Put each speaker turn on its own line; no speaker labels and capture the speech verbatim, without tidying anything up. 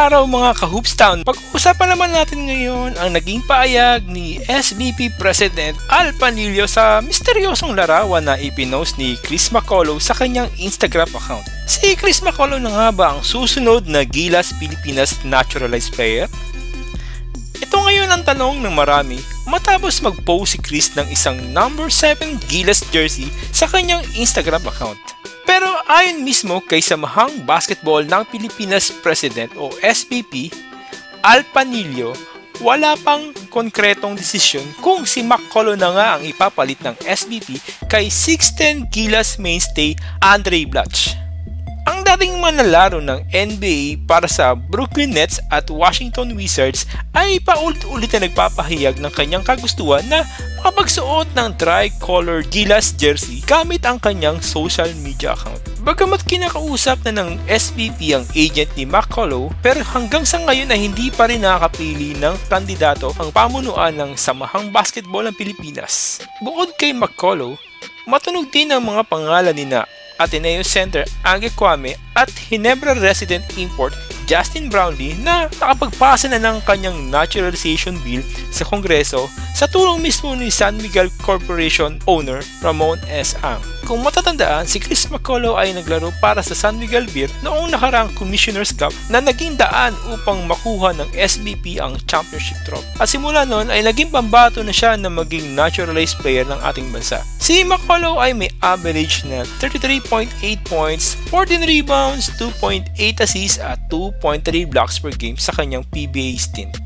araw mga ka-Hoopstown! Pag-uusapan naman natin ngayon ang naging paayag ni S B P President Al Panilio sa misteryosong larawan na ipinost ni Chris Macaulay sa kanyang Instagram account. Si Chris Macaulay na nga ba ang susunod na Gilas Pilipinas naturalized player? Ito ngayon ang tanong ng marami matapos mag-post si Chris ng isang number seven Gilas jersey sa kanyang Instagram account. Pero ayon mismo kay Samahang Basketball ng Pilipinas President o S B P, Al Panilio, wala pang konkretong desisyon kung si Macaulay na nga ang ipapalit ng S B P kay six ten Gilas mainstay Andray Blatche. Ang dating manlalaro ng N B A para sa Brooklyn Nets at Washington Wizards ay paulit-ulit na nagpapahayag ng kanyang kagustuhan na makapagsuot ng tricolor Gilas jersey gamit ang kanyang social media account. Bagamat kinakausap na ng S B P ang agent ni Macaulay, pero hanggang sa ngayon ay hindi pa rin nakakapili ng kandidato ang pamunuan ng Samahang Basketball ng Pilipinas. Bukod kay Macaulay, matunog din ang mga pangalan ni na Ateneo Center Ange Kwame at Ginebra resident import Justin Brownlee na nakapagpasa na ng kanyang naturalization bill sa Kongreso sa tulong mismo ni San Miguel Corporation owner Ramon S. Ang. Kung matatandaan, si Chris Macaulay ay naglaro para sa San Miguel Beer noong nakaraang Commissioner's Cup na naging daan upang makuha ng S B P ang championship trophy. At simula noon ay naging pambato na siya na maging naturalized player ng ating bansa. Si Macaulay ay may average na thirty-three point eight points, fourteen rebounds, two point eight assists at two point three blocks per game sa kanyang P B A stint.